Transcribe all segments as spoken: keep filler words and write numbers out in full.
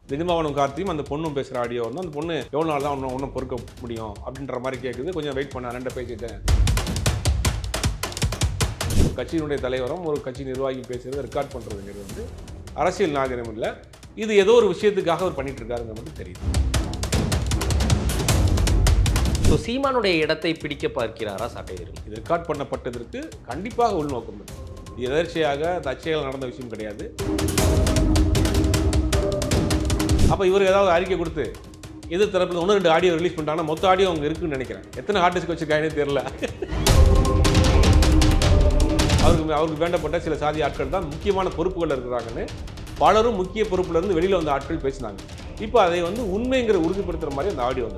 தினமவனும் கார்த்தியும் அந்த பொண்ணும் பேசுகிற ஆடியோ வந்து அந்த பொண்ணு எவ்வளோ நாள் தான் ஒன்றும் ஒன்றும் பொறுக்க முடியும் அப்படின்ற மாதிரி கேட்குது. கொஞ்சம் வெயிட் பண்ண ரெண்டை பேசிட்டேன். கட்சியினுடைய தலைவரும் ஒரு கட்சி நிர்வாகி பேசுகிறது ரெக்கார்ட் பண்ணுறதுங்கிறது வந்து அரசியல் நாகரிகம் இல்லை. இது ஏதோ ஒரு விஷயத்துக்காக அவர் பண்ணிட்டு இருக்காருங்க மட்டும் தெரியுது. ஸோ சீமானுடைய இடத்தை பிடிக்க பார்க்கிறாரா சாட்டையர்? இது ரெக்கார்ட் பண்ணப்பட்டதற்கு கண்டிப்பாக உள்நோக்கம் இருக்கு. இது எதர்ச்சியாக தற்செயல் நடந்த விஷயம் கிடையாது. அப்போ இவர் ஏதாவது அறிக்கை கொடுத்து எதிர் தரப்பில் ஒன்று ரெண்டு ஆடியோ ரிலீஸ் பண்ணிட்டாங்கன்னா மொத்த ஆடியோ அவங்க இருக்குன்னு நினைக்கிறேன். எத்தனை ஹார்ட் டிஸ்க் வச்சுருக்காங்கன்னு தெரியல. அவருக்கு அவருக்கு வேண்டப்பட்ட சில சாதி ஆட்கள் தான் முக்கியமான பொறுப்புகள் இருக்கிறாங்கன்னு பலரும் முக்கிய பொறுப்புல இருந்து வெளியில் வந்த ஆட்கள் பேசினாங்க. இப்போ அதை வந்து உண்மைங்கிற உறுதிப்படுத்துகிற மாதிரி அந்த ஆடியோ வந்து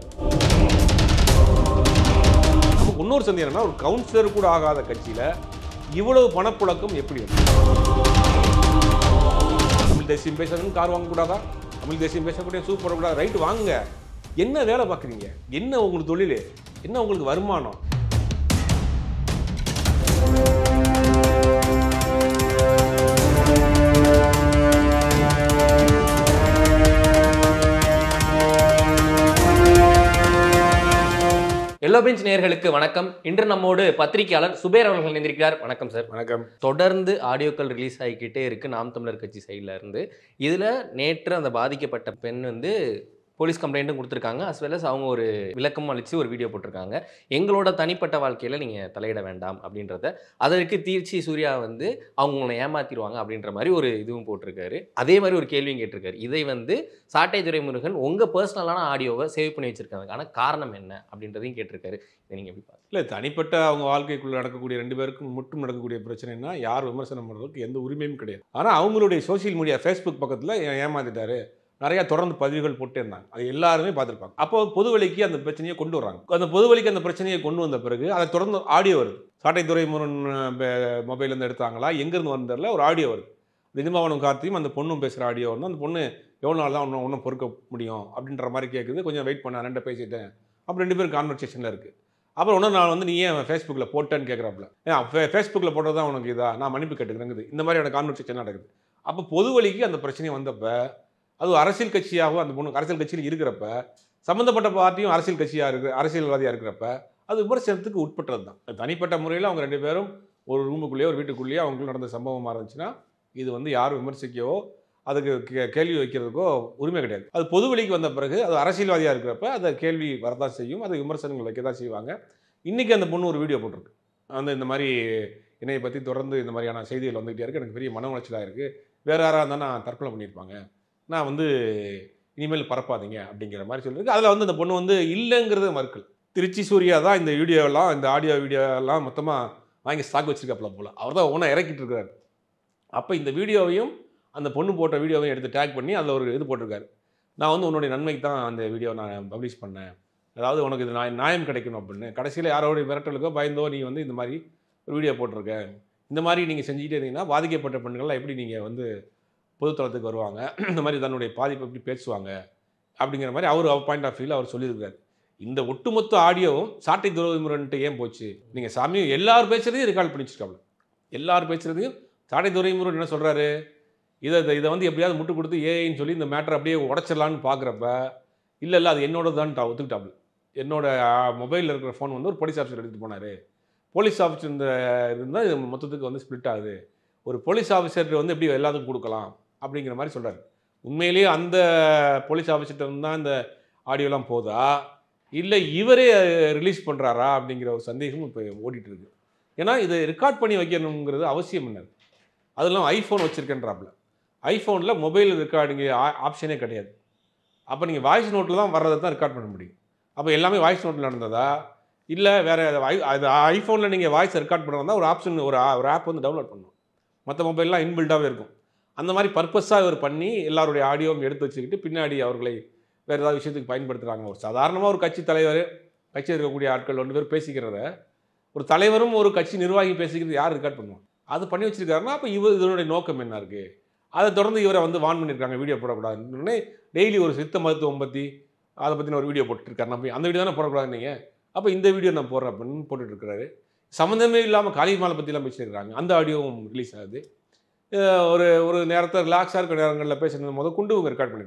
நமக்கு இன்னொரு சந்தேகம் என்னன்னா, ஒரு கவுன்சிலர் கூட ஆகாத கட்சியில் இவ்வளவு பணப்புழக்கம் எப்படி வந்து? தமிழ் தேசியம் பேசுறதுன்னு கார் வாங்கக்கூடாதா? தமிழ் தேசியம் பேசக்கூடிய சூப் போடக்கூடாது. ரைட்டு வாங்குங்க. என்ன வேலை பார்க்குறீங்க? என்ன உங்களுக்கு தொழில்? என்ன உங்களுக்கு வருமானம்? எல்லோ பெஞ்ச் நேயர்களுக்கு வணக்கம். இன்று நம்மோடு பத்திரிகையாளர் சுபேர் அவர்கள் இணைந்திருக்கிறார். வணக்கம் சார். வணக்கம். தொடர்ந்து ஆடியோக்கள் ரிலீஸ் ஆகிக்கிட்டே இருக்கு நாம் தமிழர் கட்சி சைடில் இருந்து. இதில் நேற்று அந்த பாதிக்கப்பட்ட பெண் வந்து போலீஸ் கம்ப்ளைண்ட்டும் கொடுத்துருக்காங்க. அஸ் வெல் அஸ் அவங்க ஒரு விளக்கமும் அளித்து ஒரு வீடியோ போட்டிருக்காங்க. எங்களோட தனிப்பட்ட வாழ்க்கையில் நீங்கள் தலையிட வேண்டாம் அப்படின்றத, அதற்கு தீர்ச்சி சூர்யா வந்து அவங்க உங்களை ஏமாத்திடுவாங்க அப்படின்ற மாதிரி ஒரு இதுவும் போட்டிருக்காரு. அதே மாதிரி ஒரு கேள்வியும் கேட்டிருக்காரு. இதை வந்து சாட்டை துரைமுருகன் உங்கள் பர்சனலான ஆடியோவை சேவ் பண்ணி வச்சிருக்காங்க, ஆனால் காரணம் என்ன அப்படின்றதையும் கேட்டிருக்காரு. இதை நீங்கள் எப்படி பார்த்து? இல்லை, தனிப்பட்ட அவங்க வாழ்க்கைக்குள்ளே நடக்கக்கூடிய ரெண்டு பேருக்கும் மட்டும் நடக்கக்கூடிய பிரச்சனைனா யார் விமர்சனம் பண்ணுறதுக்கு எந்த உரிமையும் கிடையாது. ஆனால் அவங்களுடைய சோசியல் மீடியா ஃபேஸ்புக் பக்கத்தில் ஏமாத்திட்டாரு நிறையா தொடர்ந்து பதிவுகள் போட்டே இருந்தாங்க. அது எல்லாருமே பார்த்துருப்பாங்க. அப்போ பொதுவெளிக்கு அந்த பிரச்சனையை கொண்டு வர்றாங்க. அந்த பொதுவெளிக்கு அந்த பிரச்சனையை கொண்டு வந்த பிறகு அதை தொடர்ந்து ஆடியோ வருது. சாட்டை துரைமுருகன் மொபைல்லேருந்து எடுத்தாங்களா, எங்கேருந்து வந்ததில்ல, ஒரு ஆடியோ வருது. தினமவனும் கார்த்தியும் அந்த பொண்ணும் பேசுகிற ஆடியோ வந்து அந்த பொண்ணு எவ்வளோ நாள் தான் ஒன்றும் ஒன்றும் பொறுக்க முடியும் அப்படின்ற மாதிரி கேட்குது. கொஞ்சம் வெயிட் பண்ண ரெண்டை பேசிட்டேன். அப்போ ரெண்டு பேரும் கான்வர்சேஷனில் இருக்குது. அப்புறம் ஒன்று நான் வந்து நீ ஏன் ஃபேஸ்புக்கில் போட்டேன்னு கேட்குறாப்புல. ஏன் ஃபே ஃபேஸ்புக்கில் போட்டது தான் உனக்கு இதா, நான் மன்னிப்பு கேட்டுக்கிறேங்குது. இந்த மாதிரியான கான்வர்சேஷன் நடக்குது. அப்போ பொதுவெளிக்கு அந்த பிரச்சனை வந்தப்போ அது அரசியல் கட்சியாகவும் அந்த பொண்ணு அரசியல் கட்சியில் இருக்கிறப்ப, சம்மந்தப்பட்ட பார்ட்டியும் அரசியல் கட்சியாக இருக்கு அரசியல்வாதியாக இருக்கிறப்ப அது விமர்சனத்துக்கு உட்பட்டது தான். தனிப்பட்ட முறையில் அவங்க ரெண்டு பேரும் ஒரு ரூமுக்குள்ளேயோ ஒரு வீட்டுக்குள்ளேயோ அவங்களுக்கு நடந்த சம்பவமாக இருந்துச்சுன்னா இது வந்து யாரும் விமர்சிக்கவோ அதுக்கு கே கேள்வி வைக்கிறதுக்கோ உரிமை கிடையாது. அது பொதுவெளிக்கு வந்த பிறகு அது அரசியல்வாதியாக இருக்கிறப்ப அதை கேள்வி வரதான் செய்யும், அது விமர்சனங்கள் வைக்க தான் செய்வாங்க. இன்றைக்கி அந்த பொண்ணு ஒரு வீடியோ போட்டிருக்கு. அந்த இந்த மாதிரி என்னை பற்றி தொடர்ந்து இந்த மாதிரியான செய்திகள் வந்துகிட்டே இருக்குது, எனக்கு பெரிய மன உளைச்சலாக இருக்குது, வேறு யாராக இருந்தால் நான் தற்கொலை பண்ணியிருப்பாங்க, நான் வந்து இனிமேல் பரப்பாதீங்க அப்படிங்கிற மாதிரி சொல்லியிருக்கு. அதில் வந்து அந்த பொண்ணு வந்து இல்லைங்கிறத மறுக்கல். திருச்சி சூர்யா தான் இந்த வீடியோலாம் இந்த ஆடியோ வீடியோலாம் மொத்தமாக வாங்கி ஸ்டாக் வச்சுருக்காப்புல போல். அவர் தான் ஒன்றா இறக்கிட்டு இருக்காரு. அப்போ இந்த வீடியோவையும் அந்த பொண்ணு போட்ட வீடியோவையும் எடுத்து டேக் பண்ணி அதில் ஒரு இது போட்டிருக்காரு. நான் வந்து உன்னுடைய நன்மைக்கு தான் அந்த வீடியோ நான் பப்ளிஷ் பண்ணேன், அதாவது உனக்கு இது நான் நியாயம் கிடைக்கணும் அப்படின்னு. கடைசியில் யாரோடைய மிரட்டலுக்கோ பயந்தோ நீ வந்து இந்த மாதிரி ஒரு வீடியோ போட்டிருக்க, இந்த மாதிரி நீங்கள் செஞ்சுக்கிட்டே இருந்தீங்கன்னா பாதிக்கப்பட்ட பெண்கள்லாம் எப்படி நீங்கள் வந்து பொதுத்தளத்துக்கு வருவாங்க, இந்த மாதிரி தன்னுடைய பாதிப்பை எப்படி பேசுவாங்க அப்படிங்கிற மாதிரி அவர் அவர் பாயிண்ட் ஆஃப் வியூவில் அவர் சொல்லியிருக்காரு. இந்த ஒட்டுமொத்த ஆடியோவும் சாட்டை துரைமுருகன்ட்டு ஏன் போச்சு? நீங்கள் சாமியும் எல்லாரும் பேசுகிறதையும் ரெக்கார்ட் பண்ணி வச்சுருக்காங்க. எல்லாரும் பேசுகிறதையும் சாட்டை துரைமுருகன் என்ன சொல்கிறாரு, இதை இதை வந்து எப்படியாவது முட்டு கொடுத்து ஏஐன்னு சொல்லி இந்த மேட்டரை அப்படியே உடச்சிடலான்னு பார்க்குறப்ப இல்லை இல்லை அது என்னோட தான் ஒத்துக்கிட்டாப்புல. என்னோட மொபைலில் இருக்கிற ஃபோன் வந்து ஒரு போலீஸ் ஆஃபீஸர் எடுத்துகிட்டு போனார், போலீஸ் ஆஃபீஸர் இந்த இருந்தால் இது மொத்தத்துக்கு வந்து ஸ்ப்ளிட் ஆகுது, ஒரு போலீஸ் ஆஃபீஸர் வந்து எப்படி எல்லாத்துக்கும் கொடுக்கலாம் அப்படிங்கிற மாதிரி சொல்கிறார். உண்மையிலேயே அந்த போலீஸ் ஆஃபீஸர்கிட்ட தான் இந்த ஆடியோலாம் போதா, இல்லை இவரே ரிலீஸ் பண்ணுறாரா அப்படிங்கிற ஒரு சந்தேகமும் இப்போ ஓடிட்டு இருக்கு. ஏன்னா இதை ரெக்கார்ட் பண்ணி வைக்கணுங்கிறது அவசியம் என்னது? அதெல்லாம் ஐஃபோன் வச்சுருக்கேன்றாப்புல. ஐஃபோனில் மொபைல் ரெக்கார்டிங் ஆப்ஷனே கிடையாது. அப்போ நீங்கள் வாய்ஸ் நோட்டில் தான் வர்றதை தான் ரெக்கார்ட் பண்ண முடியும். அப்போ எல்லாமே வாய்ஸ் நோட்டில் நடந்ததா, இல்லை வேறு அது ஐஃபோனில் நீங்கள் வாய்ஸ் ரெக்கார்ட் பண்ணுறதா ஒரு ஆப்ஷன் ஒரு ஒரு ஆப் வந்து டவுன்லோட் பண்ணணும். மற்ற மொபைல்லாம் இன்பில்டாகவே இருக்கும். அந்த மாதிரி பர்பஸாக இவர் பண்ணி எல்லாருடைய ஆடியோவும் எடுத்து வச்சுக்கிட்டு பின்னாடி அவர்களை வேறு ஏதாவது விஷயத்துக்கு பயன்படுத்துகிறாங்க. ஒரு சாதாரணமாக ஒரு கட்சி தலைவர் கட்சியில் இருக்கக்கூடிய ஆட்கள் ரெண்டு பேர் பேசிக்கிறத ஒரு தலைவரும் ஒரு கட்சி நிர்வாகி பேசிக்கிறது யார் ரெக்கார்ட் பண்ணுவோம்? அது பண்ணி வச்சுருக்காருன்னா அப்போ இவர் இதனுடைய நோக்கம் என்ன இருக்குது? அதை தொடர்ந்து இவரை வந்து வான் பண்ணியிருக்காங்க வீடியோ போடக்கூடாதுன்னு. டெய்லி ஒரு சித்த மருத்துவம் பற்றி அதை பற்றின ஒரு வீடியோ போட்டுருக்காரு. நம்ம அந்த வீடியோ தானே போடக்கூடாது நீங்கள், அப்போ இந்த வீடியோ நான் போடுறேன் அப்படின்னு போட்டுட்ருக்கிறாரு. சம்மந்தமே இல்லாமல் காளிமாலை பற்றிலாம் பேசியிருக்கிறாங்க. அந்த ஆடியோவும் ரிலீஸ் ஆகுது. ஒரு ஒரு நேரத்தை ரிலாக்ஸாக இருக்கிற நேரங்களில் பேசுகிறது போது கொண்டு இவங்க ரெக்கார்ட் பண்ணியிருக்காங்க.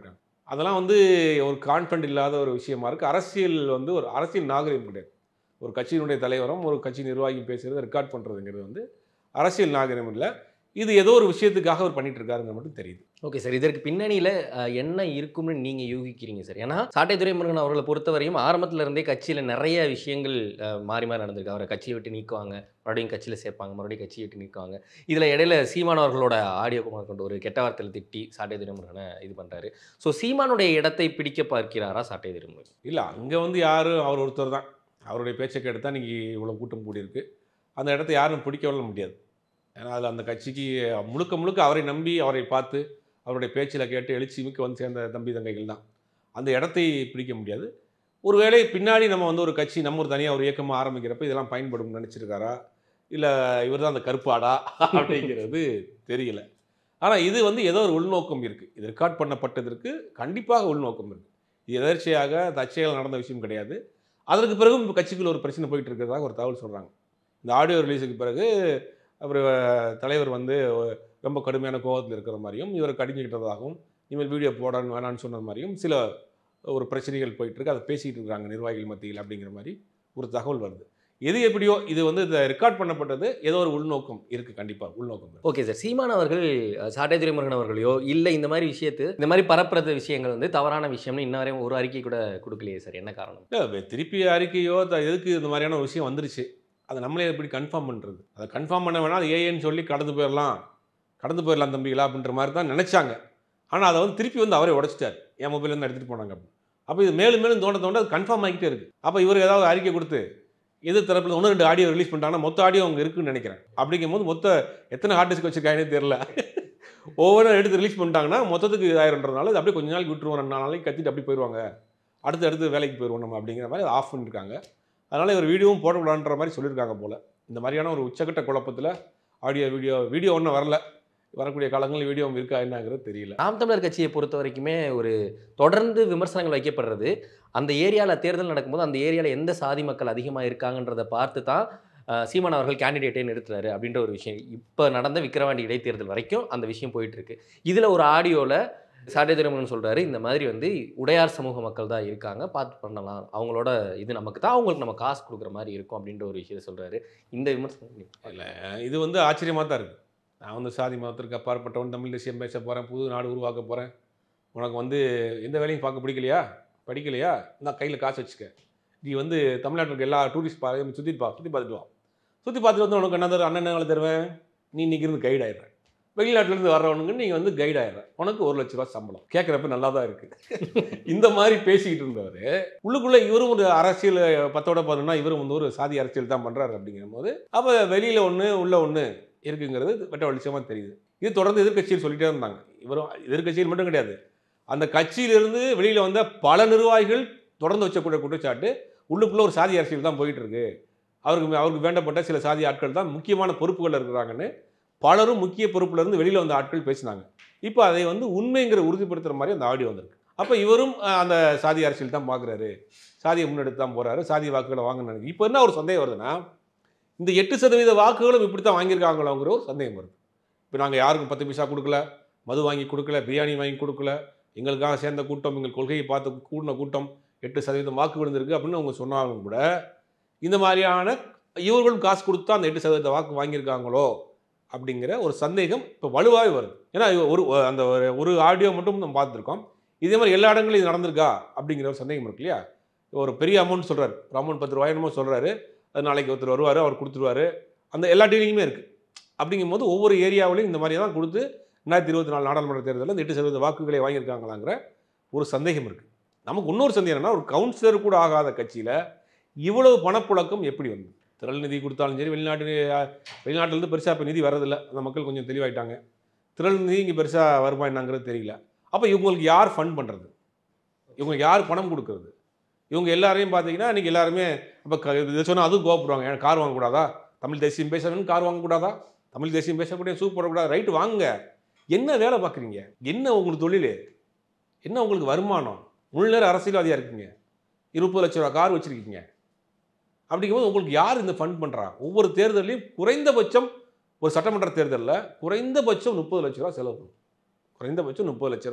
அதெல்லாம் வந்து ஒரு கான்ஃபிடன்ட் இல்லாத ஒரு விஷயமா இருக்குது. அரசியல் வந்து ஒரு அரசியல் நாகரிகம் கிடையாது. ஒரு கட்சியினுடைய தலைவரும் ஒரு கட்சி நிர்வாகி பேசுகிறத ரெக்கார்ட் பண்ணுறதுங்கிறது வந்து அரசியல் நாகரிகம் இல்லை. இது ஏதோ ஒரு விஷயத்துக்காக அவர் பண்ணிட்டு இருக்காருங்க மட்டும் தெரியுது. Okay sir. இதற்கு பின்னணியில் என்ன இருக்கும்னு நீங்கள் யூகிக்கிறீங்க சார்? ஏன்னா சாட்டை துரைமுருகன் அவர்களை பொறுத்தவரையும் ஆரம்பத்தில் இருந்தே கட்சியில் நிறைய விஷயங்கள் அஹ், மாறி மாறி நடந்திருக்கு. அவரை கட்சியை விட்டு நீக்குவாங்க, மறுபடியும் கட்சியில் சேர்ப்பாங்க, மறுபடியும் கட்சியை விட்டு நீக்குவாங்க. இதில் இடையில சீமான் அவர்களோட ஆடியோ கொண்டு ஒரு கெட்ட வார்த்தையில் திட்டி சாட்டை துரைமுருகனை இது பண்ணுறாரு. ஸோ சீமானுடைய இடத்தை பிடிக்க பார்க்கிறாரா சாட்டை துரைமுருகன்? இல்லை, அங்கே வந்து யாரும் அவர் ஒருத்தர் தான். அவருடைய பேச்சை கேட்டு தான் இன்றைக்கி இவ்வளோ கூட்டம் கூடியிருக்கு. அந்த இடத்த யாரும் பிடிக்கவே முடியாது. ஏன்னா அதில் அந்த கட்சிக்கு முழுக்க முழுக்க அவரை நம்பி அவரை பார்த்து அவருடைய பேச்சில் கேட்டு எழுச்சி மிக்க வந்து சேர்ந்த தம்பி தங்கைகள் தான். அந்த இடத்தை பிடிக்க முடியாது. ஒருவேளை பின்னாடி நம்ம வந்து ஒரு கட்சி நம்ம ஒரு தனியாக ஒரு இயக்கமாக ஆரம்பிக்கிறப்ப இதெல்லாம் பயன்படும் நினச்சிருக்காரா, இல்லை இவர் தான் அந்த கருப்பாடா அப்படிங்கிறது தெரியல. ஆனால் இது வந்து ஏதோ ஒரு உள்நோக்கம் இருக்குது. இது ரெக்கார்ட் பண்ணப்பட்டதற்கு கண்டிப்பாக உள்நோக்கம் இருக்குது. இது எதர்ச்சியாக தற்செயல் நடந்த விஷயம் கிடையாது. அதற்கு பிறகும் இப்போ கட்சிக்குள்ள ஒரு பிரச்சனை போயிட்டு இருக்கிறதாக ஒரு தகவல் சொல்கிறாங்க. இந்த ஆடியோ ரிலீஸுக்கு பிறகு அவர் தலைவர் வந்து ரொம்ப கடுமையான கோபத்தில் இருக்கிற மாதிரியும், இவரை கடிஞ்சிக்கிட்டதாகவும், இனிமேல் வீடியோ போடணும் வேணான்னு சொன்ன மாதிரியும் சில ஒரு பிரச்சனைகள் போயிட்டுருக்கு. அதை பேசிகிட்டு இருக்கிறாங்க நிர்வாகிகள் மத்தியில் அப்படிங்கிற மாதிரி ஒரு தகவல் வருது. எது எப்படியோ இது வந்து இந்த ரெக்கார்ட் பண்ணப்பட்டது ஏதோ ஒரு உள்நோக்கம் இருக்குது. கண்டிப்பாக உள்நோக்கம் இருக்கு. Okay sir. சீமான் அவர்கள் அஹ், சாட்டை துரைமுருகன் அவர்களையோ இல்லை இந்த மாதிரி விஷயத்து இந்த மாதிரி பரப்புறது விஷயங்கள் வந்து தவறான விஷயம்னு இன்ன வரையும் ஒரு அறிக்கை கூட கொடுக்கலையே சார், என்ன காரணம்? இல்லை, திருப்பி அறிக்கையோ த- எதுக்கு இந்த மாதிரியான ஒரு விஷயம் வந்துருச்சு, அதை நம்மளே எப்படி கன்ஃபார்ம் பண்ணுறது? அதை கன்ஃபார்ம் பண்ண வேணால் அது ஏஏன்னு சொல்லி கடந்து போயிடலாம் கடந்து போயிடலாம் தம்பிகளா அப்படின்ற மாதிரி தான் நினச்சாங்க. ஆனால் அதை வந்து திருப்பி வந்து அவரே உடைச்சிட்டார். என் மொபைல்லேருந்து எடுத்துகிட்டு போனாங்க அப்படின்னு. அப்போ இது மேலும் மேலும் தோண்ட தோண்ட அது கன்ஃபார்ம் ஆகிக்கிட்டே இருக்குது. அப்போ இவர் ஏதாவது அறிக்கை கொடுத்து எதிர் தரப்பில் ஒன்று ரெண்டு ஆடியோ ரிலீஸ் பண்ணிட்டாங்கன்னா மொத்த ஆடியோ அவங்க இருக்குன்னு நினைக்கிறேன். அப்படிங்கும்போது மொத்த எத்தனை ஹார்ட் டிஸ்க் வச்சிருக்காங்கன்னே தெரியல. ஒவ்வொன்றும் எடுத்து ரிலீஸ் பண்ணிட்டாங்கன்னா மொத்தத்துக்கு இதாயிரன்றதுனால இது அப்படியே கொஞ்ச நாளைக்கு விட்டுருவோம், ரெண்டு நாளைக்கு கத்திட்டு அப்படி போயிடுவாங்க, அடுத்து அடுத்து வேலைக்கு போயிடுவோம் நம்ம அப்படிங்கிற மாதிரி அதை ஆஃப் பண்ணியிருக்காங்க. அதனால் இவர் வீடியோவும் போடக்கூடாதுன்ற மாதிரி சொல்லியிருக்காங்க போல். இந்த மாதிரியான ஒரு உச்சக்கட்ட குழப்பத்தில் ஆடியோ வீடியோ வீடியோ ஒன்றும் வரல. வரக்கூடிய காலங்களில் வீடியோ இருக்கா என்னங்கிறது தெரியல. நாம் தமிழர் கட்சியை பொறுத்த வரைக்குமே ஒரு தொடர்ந்து விமர்சனங்கள் வைக்கப்படுறது, அந்த ஏரியாவில் தேர்தல் நடக்கும்போது அந்த ஏரியாவில் எந்த சாதி மக்கள் அதிகமாக இருக்காங்கன்றதை பார்த்து தான் அஹ், சீமான் அவர்கள் கேண்டிடேட்டே நிறுத்துறாரு அப்படின்ற ஒரு விஷயம். இப்போ நடந்த விக்கிரவாண்டி இடைத்தேர்தல் வரைக்கும் அந்த விஷயம் போயிட்டு இருக்கு. இதில் ஒரு ஆடியோவில் சாட்டை துரைமுருகன் சொல்றாரு, இந்த மாதிரி வந்து உடையார் சமூக மக்கள் தான் இருக்காங்க, பார்த்து பண்ணலாம், அவங்களோட இது நமக்கு தான், அவங்களுக்கு நம்ம காசு கொடுக்குற மாதிரி இருக்கும் அப்படின்ற ஒரு விஷயத்தை சொல்றாரு. இந்த விமர்சனம் இல்லை, இது வந்து ஆச்சரியமாக தான் இருக்குது. நான் வந்து சாதி மதத்திற்கு அப்பாற்பட்டவன், தமிழ் தேசியம் பேச போகிறேன், புது நாடு உருவாக்க போகிறேன், உனக்கு வந்து எந்த வேலையும் பார்க்க பிடிக்கலையா, படிக்கலையா, நான் கையில் காசு வச்சுக்க, நீ வந்து தமிழ்நாட்டில் இருக்க எல்லா டூரிஸ்ட் பா சுற்றி பா சுற்றி பார்த்துட்டு வா, சுற்றி பார்த்துட்டு வந்து உனக்கு என்ன தருவேன், அண்ணன் தருவேன், நீ இன்றைக்கி இருந்து கைட் ஆயிடுறேன், வெளிநாட்டிலேருந்து வர்றவனுக்கு நீங்கள் வந்து கைட் ஆயிடுறேன், உனக்கு ஒரு லட்ச ரூபா சம்பளம். கேட்குறப்ப நல்லா தான் இருக்குது. இந்த மாதிரி பேசிக்கிட்டு இருந்தவர் உள்ளுக்குள்ளே இவரும் ஒரு அரசியல் பத்தோட பார்த்தோம்னா இவரும் வந்து ஒரு சாதி அரசியல் தான் பண்ணுறாரு. அப்படிங்கிற போது அப்போ வெளியில் ஒன்று உள்ள ஒன்று இருக்குங்கிறது வெட்ட வெளிச்சமாக தெரியுது. இது தொடர்ந்து எதிர்கட்சியில் சொல்லிட்டே இருந்தாங்க. இவரும் எதிர்கட்சியில் மட்டும் கிடையாது, அந்த கட்சியிலிருந்து வெளியில் வந்த பல நிர்வாகிகள் தொடர்ந்து வச்சக்கூடிய குற்றச்சாட்டு உள்ளுக்குள்ளே ஒரு சாதி அரசியல் தான் போயிட்டு இருக்கு, அவருக்கு அவருக்கு வேண்டப்பட்ட சில சாதி ஆட்கள் தான் முக்கியமான பொறுப்புகள் இருக்கிறாங்கன்னு பலரும் முக்கிய பொறுப்புல இருந்து வெளியில் வந்த ஆட்கள் பேசினாங்க. இப்போ அதை வந்து உண்மைங்கிற உறுதிப்படுத்துகிற மாதிரி அந்த ஆடியோ வந்திருக்கு. அப்போ இவரும் அஹ், அந்த சாதி அரசியல் தான் பார்க்குறாரு, சாதியை முன்னெடுத்து தான் போகிறாரு, சாதி வாக்குகளை வாங்கன்னு நினைக்கிறேன். இப்போ என்ன ஒரு சந்தேகம் வருதுன்னா, இந்த எட்டு சதவீத வாக்குகளும் இப்படி தான் வாங்கியிருக்காங்களோங்கிற ஒரு சந்தேகம் வருது. இப்போ நாங்கள் யாருக்கும் பத்து பைசா கொடுக்கல, மது வாங்கி கொடுக்கல, பிரியாணி வாங்கி கொடுக்கல, எங்களுக்காக சேர்ந்த கூட்டம், எங்கள் கொள்கையை பார்த்து கூடின கூட்டம் எட்டு சதவீதம் வாக்கு விழுந்திருக்கு அப்படின்னு அவங்க சொன்னாலும் கூட இந்த மாதிரியான இவர்களும் காசு கொடுத்தா அந்த எட்டு சதவீத வாக்கு வாங்கியிருக்காங்களோ அப்படிங்கிற ஒரு சந்தேகம் இப்போ வலுவாகவே வருது. ஏன்னா ஒரு அந்த ஒரு- ஒரு ஆடியோ மட்டும் நம்ம பார்த்துருக்கோம். இதே மாதிரி எல்லா இடங்களும் இது நடந்திருக்கா அப்படிங்கிற ஒரு சந்தேகம் இருக்கு இல்லையா? ஒரு பெரிய அமௌண்ட் சொல்கிறார், ஒரு அமௌண்ட் பத்து ரூபாய் என்னமோ சொல்கிறாரு, அது நாளைக்கு ஒருத்தர் வருவார், அவர் கொடுத்துருவாரு, அந்த எல்லா டீலிங்குமே இருக்குது. அப்படிங்கும்போது ஒவ்வொரு ஏரியாவிலையும் இந்த மாதிரி தான் கொடுத்து ரெண்டாயிரத்தி இருபத்தி நாலு நாடாளுமன்ற தேர்தலில் இந்த எட்டு சதவீத வாக்குகளை வாங்கியிருக்காங்களாங்கிற ஒரு சந்தேகம் இருக்குது. நமக்கு இன்னொரு சந்தேகம் என்னன்னா, ஒரு கவுன்சிலர் கூட ஆகாத கட்சியில் இவ்வளவு பணப்புழக்கம் எப்படி வந்து திரள் நிதி கொடுத்தாலும் சரி, வெளிநாட்டு வெளிநாட்டிலேருந்து பெருசாக இப்போ நிதி வரதில்லை, அந்த மக்கள் கொஞ்சம் தெளிவாயிட்டாங்க. திரள் நிதி இங்கே பெருசாக வருமா என்னங்கிறது தெரியல. அப்போ இவங்களுக்கு யார் ஃபண்ட் பண்ணுறது, இவங்களுக்கு யார் பணம் கொடுக்கறது? இவங்க எல்லாரையும் பார்த்தீங்கன்னா இன்றைக்கி எல்லாருமே இப்போ க இதை சொன்னால் அதுவும் கோவப்படுவாங்க, ஏன்னா கார் வாங்கக்கூடாதா, தமிழ் தேசியம் பேசணும்னு கார் வாங்கக்கூடாதா, தமிழ் தேசியம் பேசக்கூடிய ஷூ போடக்கூடாது, ரைட்டு வாங்க, என்ன வேலை பார்க்குறீங்க, என்ன உங்களுக்கு தொழில், என்ன உங்களுக்கு வருமானம், முழு நேர அரசியல்வாதியாக இருக்கீங்க, இருபது லட்ச ரூபா கார் வச்சுருக்கீங்க, அப்படிங்கும்போது உங்களுக்கு யார் இந்த ஃபண்ட் பண்ணுறா? ஒவ்வொரு தேர்தலையும் குறைந்தபட்சம் ஒரு சட்டமன்ற தேர்தலில் குறைந்தபட்சம் முப்பது லட்ச ரூபா செலவு பண்ணும், குறைந்தபட்சம் முப்பது லட்ச ரூபா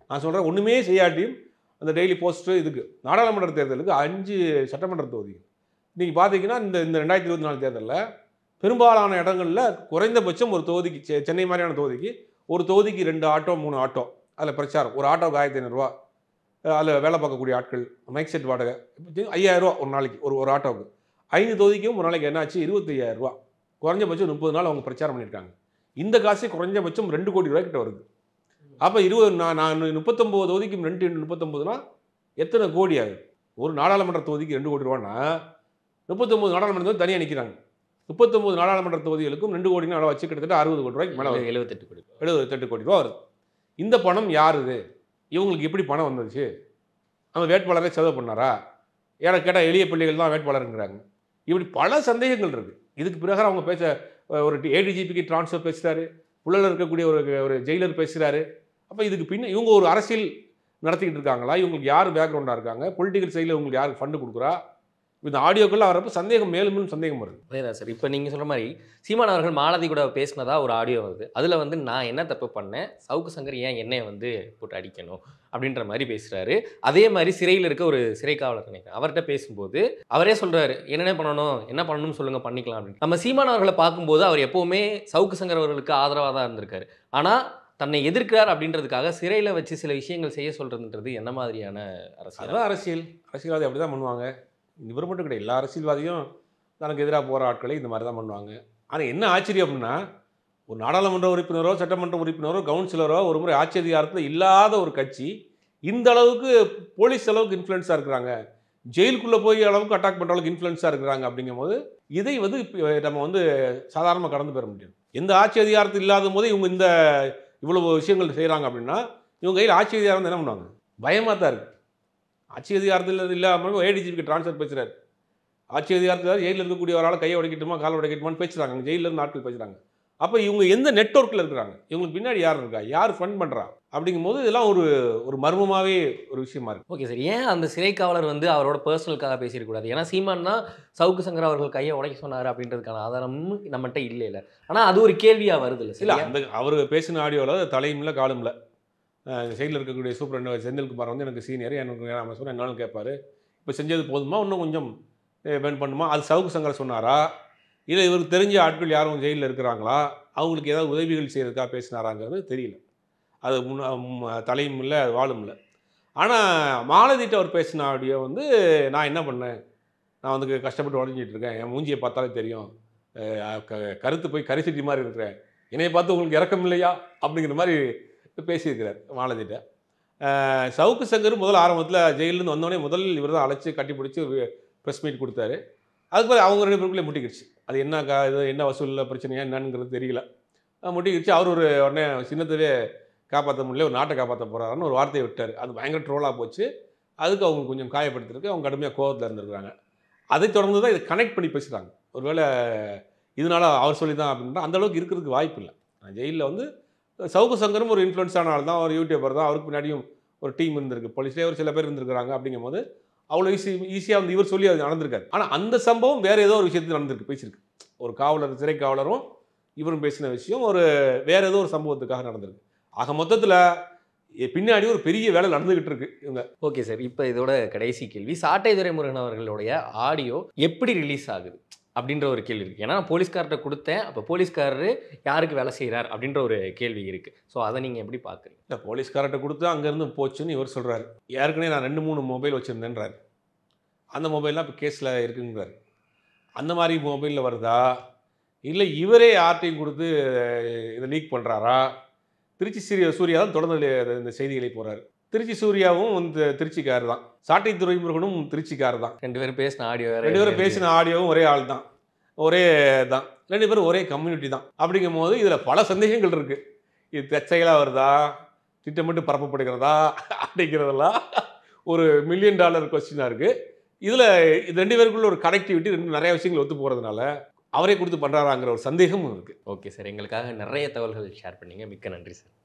நான் சொல்கிறேன், ஒன்றுமே செய்யாட்டியும் அந்த டெய்லி போஸ்ட்டு இதுக்கு நாடாளுமன்ற தேர்தலுக்கு அஞ்சு சட்டமன்ற தொகுதிகள் நீங்கள் பார்த்தீங்கன்னா இந்த இந்த ரெண்டாயிரத்தி இருபத்தி நாலு தேர்தலில் பெரும்பாலான இடங்களில் குறைந்தபட்சம் ஒரு தொகுதிக்கு செ- சென்னை மாதிரியான தொகுதிக்கு ஒரு தொகுதிக்கு ரெண்டு ஆட்டோ மூணு ஆட்டோ அதில் பிரச்சாரம். ஒரு ஆட்டோவுக்கு ஆயிரத்தி ஐநூறுரூவா, அதில் வேலை பார்க்கக்கூடிய ஆட்கள், மைக் செட் வாடகை ஐயாயிரரூவா ஒரு நாளைக்கு ஒரு ஒரு ஆட்டோவுக்கு. ஐந்து தொகுதிக்கும் ஒரு நாளைக்கு என்னாச்சு இருபத்தி ஐயாயிரரூவா. குறைஞ்சபட்சம் முப்பது நாள் அவங்க பிரச்சாரம் பண்ணியிருக்காங்க. இந்த காசு குறைஞ்சபட்சம் ரெண்டு கோடி ரூபாய் கிட்ட வருது. அப்போ இருபது நான் நான் முப்பத்தொம்போது தொகுதிக்கு ரெண்டு முப்பத்தொம்போதுனா எத்தனை கோடி ஆகுது? ஒரு நாடாளுமன்ற தொகுதிக்கு ரெண்டு கோடி ரூபான்னா முப்பத்தொம்போது நாடாளுமன்ற தொகுதி தனியாக நிற்கிறாங்க. முப்பத்தொம்போது நாடாளுமன்ற தொகுதிகளுக்கும் ரெண்டு கோடின்னு அளவு வச்சு கிட்டத்தட்ட அறுபது கோடி ரூபாய்க்கு மேலே வருது. எழுபத்தெட்டு கோடி எழுபத்தெட்டு கோடி ரூபா வருது. இந்த பணம் யாருது? இவங்களுக்கு எப்படி பணம் வந்துச்சு? அந்த வேட்பாளரே செலவு பண்ணாரா? ஏன்னா கேட்டால் எளிய பிள்ளைகள் தான் வேட்பாளருங்கிறாங்க. இப்படி பல சந்தேகங்கள் இருக்குது. இதுக்கு பிறகு அவங்க பேச ஒரு ஏடிஜிபிக்கு ட்ரான்ஸ்ஃபர் பேசுகிறாரு, உள்ளே இருக்கக்கூடிய ஒரு ஒரு ஜெயிலர் பேசுகிறாரு. அப்போ இதுக்கு பின்ன இவங்க ஒரு அரசியல் நடத்திக்கிட்டு இருக்காங்களா? இவங்களுக்கு யார் பேக்ரவுண்டாக இருக்காங்க? பொலிட்டிக்கல் சைடில் இவங்களுக்கு யாருக்கு ஃபண்டு கொடுக்குறா? இந்த ஆடியோக்கெல்லாம் வரப்போ சந்தேகம் மேலும் மேலும் சந்தேகம் வருது. அதேதான் சார். இப்போ நீங்கள் சொல்கிற மாதிரி சீமான் அவர்கள் மாலதி கூட பேசினதா ஒரு ஆடியோ வருது. அதில் வந்து நான் என்ன தப்பு பண்ணேன், சவுக்கு சங்கர் ஏன் என்னை வந்து போட்டு அடிக்கணும் அப்படின்ற மாதிரி பேசுகிறாரு. அதே மாதிரி சிறையில் இருக்க ஒரு சிறை காவலர் நினைக்கிறேன், அவர்கிட்ட பேசும்போது அவரே சொல்கிறாரு, என்னென்ன பண்ணணும், என்ன பண்ணணும்னு சொல்லுங்கள், பண்ணிக்கலாம் அப்படின்னு. நம்ம சீமான் அவர்களை பார்க்கும்போது அவர் எப்போவுமே சவுக்கு சங்கர் அவர்களுக்கு ஆதரவாக தான் இருந்திருக்காரு. ஆனால் தன்னை எதிர்க்கிறார் அப்படின்றதுக்காக சிறையில் வச்சு சில விஷயங்கள் செய்ய சொல்கிறதுன்றது என்ன மாதிரியான அரசியல்? அதான் அரசியல். அரசியல்வாதி அப்படி தான் பண்ணுவாங்க. இவர் மட்டும் கிடையாது, எல்லா அரசியல்வாதியும் தனக்கு எதிராக போகிற ஆட்களை இந்த மாதிரி தான் பண்ணுவாங்க. ஆனால் என்ன ஆச்சரியம் அப்படின்னா, ஒரு நாடாளுமன்ற உறுப்பினரோ சட்டமன்ற உறுப்பினரோ கவுன்சிலரோ ஒரு முறை ஆட்சி அதிகாரத்தில் இல்லாத ஒரு கட்சி இந்த அளவுக்கு போலீஸ் அளவுக்கு இன்ஃப்ளூயன்ஸாக இருக்கிறாங்க, ஜெயிலுக்குள்ளே போய் அளவுக்கு அட்டாக் பண்ணுற அளவுக்கு இன்ஃப்ளூயன்ஸாக இருக்கிறாங்க. அப்படிங்கும்போது இதை வந்து இப்ப நம்ம வந்து சாதாரணமாக கடந்து பெற முடியும். எந்த ஆட்சி அதிகாரத்தில் இல்லாத போது இவங்க இந்த இவ்வளவு விஷயங்கள் செய்கிறாங்க அப்படின்னா, இவங்க கையில் ஆட்சி அதிகாரம் என்ன பண்ணுவாங்க? பயமாக தான் இருக்குது. ஆட்சி அதிகாரத்தில் இல்லாமல் ஏடிஜிபிக்கு ட்ரான்ஸ்ஃபர் பேசுகிறார். ஆட்சி அதிகாரத்தில் ஜெயிலில் இருக்கக்கூடிய ஒரு ஆளை கையை உடைக்கட்டுமா காலை உடைக்கட்டுமான்னு பேசுகிறாங்க. அங்கே ஜெயிலில் இருந்து ஆட்கள் பேசுகிறாங்க. அப்போ இவங்க எந்த நெட்வொர்க்கில் இருக்கிறாங்க, இவங்களுக்கு பின்னாடி யார் இருக்கா, யார் ஃபண்ட் பண்ணுறா? அப்படிங்கும்போது இதெல்லாம் ஒரு ஒரு மர்மமாகவே ஒரு விஷயமா இருக்குது. Okay sir. ஏன் அந்த சிறை காவலர் வந்து அவரோட பர்சனலுக்காக பேசிடக்கூடாது? ஏன்னா சீமான் தான் சவுக்கு சங்கர் அவர்கள் கையை உடைக்க சொன்னார் அப்படின்றதுக்கான ஆதாரமும் நம்மகிட்ட இல்லை இல்லை. ஆனால் அது ஒரு கேள்வியாக வருது இல்லை இல்லை, சார்? அந்த அவர் பேசின ஆடியோவில் தலையும் இல்லை காலும் இல்லை. சைடில் இருக்கக்கூடிய சூப்பர் செந்தில்குமார் வந்து எனக்கு சீனியர், எனக்கு நம்ம சொன்ன என்னாலும் கேட்பாரு, இப்போ செஞ்சது போதுமா, இன்னும் கொஞ்சம் பென் பண்ணுமா? அது சவுக்கு சங்கர் சொன்னாரா, இல்லை இவருக்கு தெரிஞ்ச ஆட்கள் யாரும் ஜெயிலில் இருக்கிறாங்களா, அவங்களுக்கு ஏதாவது உதவிகள் செய்கிறதுக்காக பேசினாராங்கிறது தெரியல. அது முன்ன தலையும் இல்லை வாழும் இல்லை. ஆனால் மாலதிட்ட அவர் பேசின ஆடியோ வந்து, நான் என்ன பண்ணேன், நான் வந்து கஷ்டப்பட்டு உடஞ்சிட்டு இருக்கேன், என் மூஞ்சியை பார்த்தாலே தெரியும், கருத்து போய் கரிசட்டி மாதிரி இருக்கிறேன், என்னையை பார்த்து உங்களுக்கு இறக்கம் இல்லையா அப்படிங்கிற மாதிரி பேசியிருக்கிறார் மாலதிட்ட. சவுக்கு சங்கர் முதல் ஆரம்பத்தில் ஜெயிலிருந்து வந்தோடனே முதல் இவர் தான் அழைச்சி கட்டி பிடிச்சி ப்ரெஸ் மீட் கொடுத்தாரு. அதுக்கு பிறகு அவங்க ரெண்டு பேருக்குள்ளே முட்டிக்கிடுச்சு. அது என்ன கா இது என்ன வசூலில் பிரச்சனையா என்னங்கிறது தெரியல, முட்டிக்கிடுச்சு. அவர் ஒரு உடனே சின்னத்தவே காப்பாற்ற முடியல, ஒரு நாட்டை காப்பாற்ற போகிறாருன்னு ஒரு வார்த்தையை விட்டார். அது பயங்கர ட்ரோலாக போச்சு. அதுக்கு அவங்க கொஞ்சம் காயப்படுத்திருக்கு, அவங்க கடுமையாக கோபத்தில் இருந்திருக்காங்க. அதை தொடர்ந்து தான் இதை கனெக்ட் பண்ணி பேசுகிறாங்க. ஒருவேளை இதனால் அவர் சொல்லி தான் அப்படின்னா அந்தளவுக்கு இருக்கிறதுக்கு வாய்ப்பு இல்லை. ஜெயிலில் வந்து சவுக்கு சங்கரும் ஒரு இன்ஃப்ளூயன்ஸான ஆள் தான், ஒரு யூடியூபர் தான், அவருக்கு பின்னாடியும் ஒரு டீம் இருந்திருக்கு, போலீஸ்லேயே ஒரு சில பேர் இருந்திருக்கிறாங்க. அப்படிங்கும் போது அவ்வளோ ஈஸி ஈஸியாக வந்து இவர் சொல்லி அது நடந்திருக்காரு. ஆனால் அந்த சம்பவம் வேறு ஏதோ ஒரு விஷயத்தில் நடந்திருக்கு, பேசியிருக்கு. ஒரு காவலர், சிறை காவலரும் இவரும் பேசின விஷயம் ஒரு வேறு ஏதோ ஒரு சம்பவத்துக்காக நடந்திருக்கு. ஆக மொத்தத்தில் பின்னாடி ஒரு பெரிய வேலை நடந்துகிட்டு இருக்கு இவங்க. Okay sir. இப்போ இதோட கடைசி கேள்வி, சாட்டை துரைமுருகன் அவர்களுடைய ஆடியோ எப்படி ரிலீஸ் ஆகுது அப்படின்ற ஒரு கேள்வி இருக்குது. ஏன்னா போலீஸ்கார்ட்ட கொடுத்தேன், அப்போ போலீஸ்காரரு யாருக்கு வேலை செய்கிறார் அப்படின்ற ஒரு கேள்வி இருக்குது. ஸோ அதை நீங்கள் எப்படி பார்க்குறீங்க? இல்லை, போலீஸ்கார்ட்ட கொடுத்து அங்கேருந்து போச்சுன்னு இவர் சொல்கிறாரு. ஏற்கனவே நான் ரெண்டு மூணு மொபைல் வச்சுருந்தேன்றாரு. அந்த மொபைல்லாம் இப்போ கேஸில் இருக்குங்கிறாரு. அந்த மாதிரி மொபைலில் வருதா, இல்லை இவரே யார்ட்டையும் கொடுத்து இதை லீக் பண்ணுறாரா? திருச்சி சூரிய சூர்யா தான் தொடர்ந்து இந்த செய்திகளை போகிறாரு. திருச்சி சூர்யாவும் வந்து திருச்சிக்கார் தான், சாட்டை துரைமுருகனும் திருச்சிக்கார் தான். ரெண்டு பேரும் பேசின ஆடியோ ரெண்டு பேரும் பேசின ஆடியோவும் ஒரே ஆள் தான், ஒரே தான், ரெண்டு பேரும் ஒரே கம்யூனிட்டி தான். அப்படிங்கும் போது இதில் பல சந்தேகங்கள் இருக்குது. இது தற்செயலாக வருதா, திட்டமிட்டு பரப்பப்படுகிறதா அப்படிங்கிறதெல்லாம் ஒரு மில்லியன் டாலர் கொஸ்டினாக இருக்குது. இதில் இது ரெண்டு பேருக்குள்ள ஒரு கனெக்டிவிட்டி ரெண்டு நிறைய விஷயங்கள் ஒத்து போகிறதுனால அவரே கொடுத்து பண்ணுறாராங்கிற ஒரு சந்தேகமும் இருக்குது. Okay sir. எங்களுக்காக நிறைய தகவல்கள் ஷேர் பண்ணீங்க. மிக்க நன்றி சார்.